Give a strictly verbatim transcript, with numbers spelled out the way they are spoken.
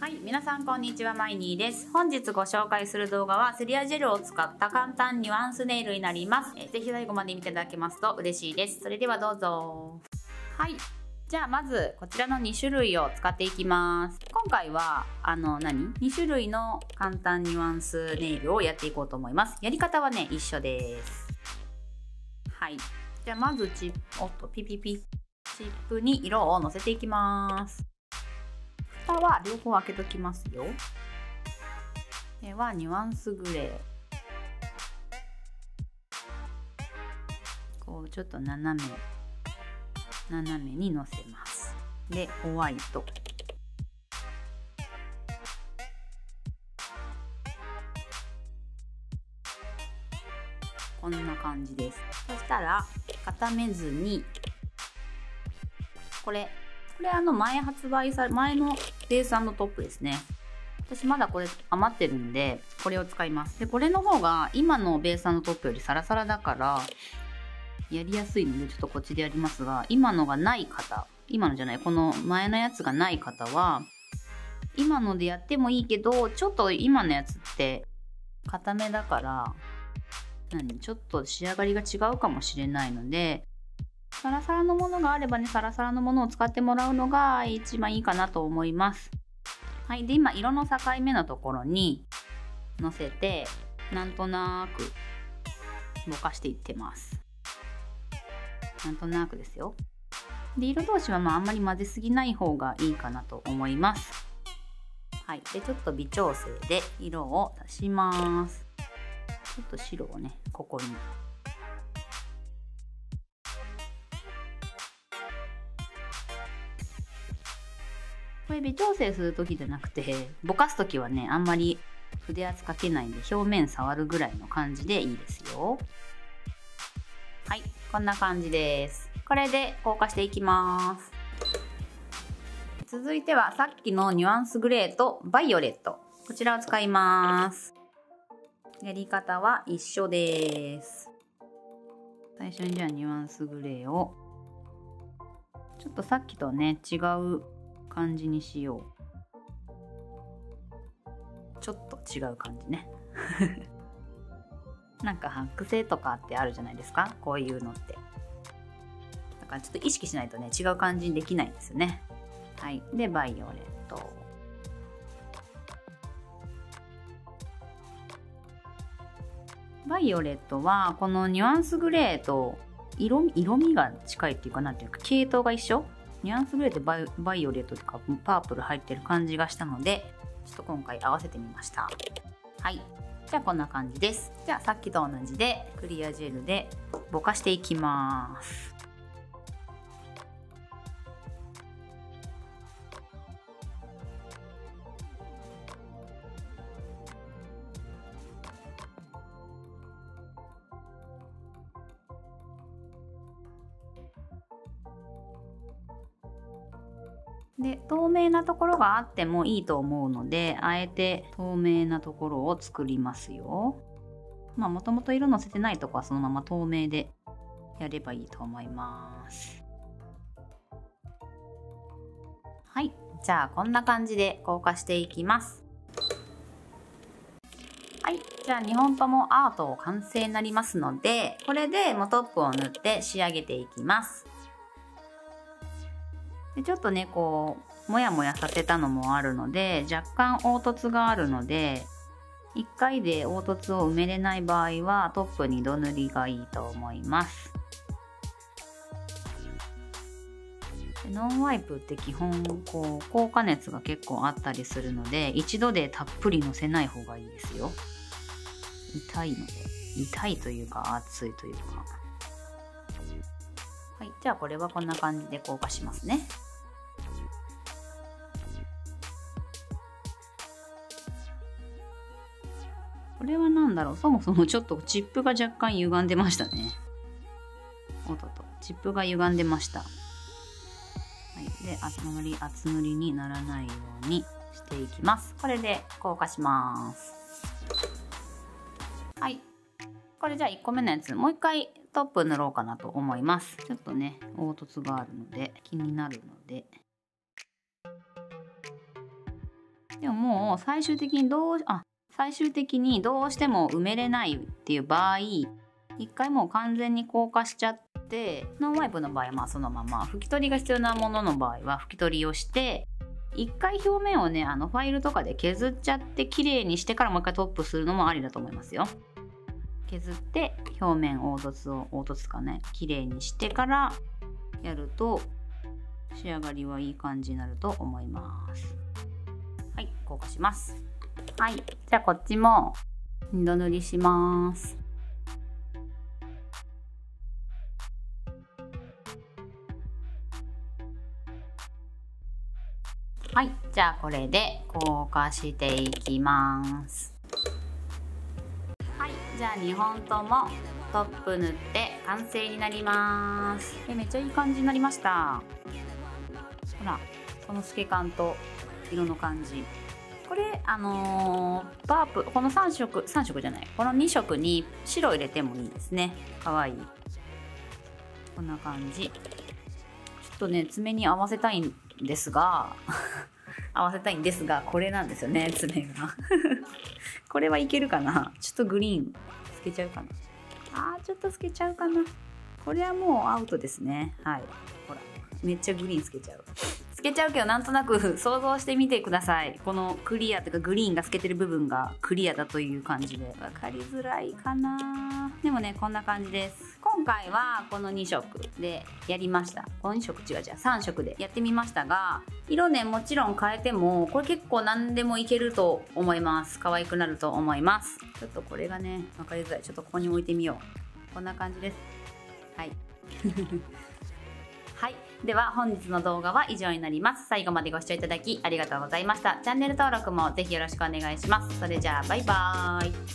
はい、皆さんこんにちは、マイニーです。本日ご紹介する動画はセリアジェルを使った簡単ニュアンスネイルになります。えー、ぜひ最後まで見ていただけますと嬉しいです。それではどうぞ。はい、じゃあまずこちらのに種類を使っていきます。今回はあの何に種類の簡単ニュアンスネイルをやっていこうと思います。やり方はね一緒です。はい、じゃあまずチップおっとピピピチップに色をのせていきます。蓋は両方開けときますよ。ではニュアンスグレー、こうちょっと斜め斜めにのせます。でホワイト、こんな感じです。そしたら固めずに、これこれあの前発売され前のベース&トップですね。私まだこれ余ってるんでこれを使います。でこれの方が今のベース&トップよりサラサラだからやりやすいのでちょっとこっちでやりますが、今のがない方、今のじゃないこの前のやつがない方は今のでやってもいいけど、ちょっと今のやつって固めだから何ちょっと仕上がりが違うかもしれないので、サラサラのものがあればね、サラサラのものを使ってもらうのが一番いいかなと思います。はい、で今色の境目のところにのせてなんとなくぼかしていってます。なんとなくですよ。で色同士はまああんまり混ぜすぎない方がいいかなと思います。はい、でちょっと微調整で色を足します。ちょっと白をねここに。これ微調整する時じゃなくてぼかす時はねあんまり筆圧かけないんで表面触るぐらいの感じでいいですよ。はい、こんな感じです。これで硬化していきます。続いてはさっきのニュアンスグレーとバイオレット、こちらを使います。やり方は一緒です。最初にじゃあニュアンスグレーをちょっとさっきとね違う感じにしよう。ちょっと違う感じねなんか剥製とかってあるじゃないですか、こういうのって。だからちょっと意識しないとね違う感じにできないんですよね。はい、でバイオレット、バイオレットはこのニュアンスグレーと色色味が近いっていうか、なんていうか系統が一緒。ニュアンスグレーってバイ、バイオレットとかパープル入ってる感じがしたのでちょっと今回合わせてみました。はい、じゃあこんな感じです。じゃあさっきと同じでクリアジェルでぼかしていきます。で透明なところがあってもいいと思うので、あえて透明なところを作りますよ。まあもともと色のせてないとこはそのまま透明でやればいいと思います。はい、じゃあこんな感じで硬化していきます。はい、じゃあにほんともアート完成になりますので、これでもうトップを塗って仕上げていきます。でちょっとねこうもやもやさせたのもあるので若干凹凸があるので、いっかいで凹凸を埋めれない場合はトップにど塗りがいいと思います。でノンワイプって基本こう高加熱が結構あったりするので一度でたっぷりのせない方がいいですよ。痛いので、痛いというか熱いというか。はい、じゃあこれはこんな感じで硬化しますね。これは何だろう、そもそもちょっとチップが若干歪んでましたね。おっとっと、チップが歪んでました。はい、であまり厚塗りにならないようにしていきます。これで硬化します。はい、これじゃあいっこめのやつもう一回トップ塗ろうかなと思います。ちょっとね凹凸があるので気になるので。 もう最終的にどうあ最終的にどうしても埋めれないっていう場合、一回もう完全に硬化しちゃって、ノンワイプの場合はまあそのまま、拭き取りが必要なものの場合は拭き取りをして、一回表面をね、あのファイルとかで削っちゃって綺麗にしてからもう一回トップするのもありだと思いますよ。削って表面凹凸を凹凸かね、綺麗にしてからやると仕上がりはいい感じになると思います。はい、硬化します。はい、じゃあこっちも二度塗りします。はい、じゃあこれで硬化していきます。はい、じゃあにほんともトップ塗って完成になります。え、めっちゃいい感じになりました。ほら、この透け感と色の感じ。これあのー、パープこのさん色さん色じゃないこのに色に白入れてもいいですね。かわいい。こんな感じ。ちょっとね、爪に合わせたいんですが合わせたいんですがこれなんですよね、爪がこれはいけるかな。ちょっとグリーン透けちゃうかな。あーちょっと透けちゃうかな。これはもうアウトですね。はい、ほらめっちゃグリーン透けちゃう透けちゃうけど、なんとなく想像してみてください。このクリアというかグリーンが透けてる部分がクリアだという感じで分かりづらいかな。でもね、こんな感じです。今回はこのに色でやりました。このに色違う違うさん色でやってみましたが、色ねもちろん変えてもこれ結構何でもいけると思います。可愛くなると思います。ちょっとこれがね分かりづらい。ちょっとここに置いてみよう。こんな感じです。はいはい、では本日の動画は以上になります。最後までご視聴いただきありがとうございました。チャンネル登録もぜひよろしくお願いします。それじゃあバイバーイ。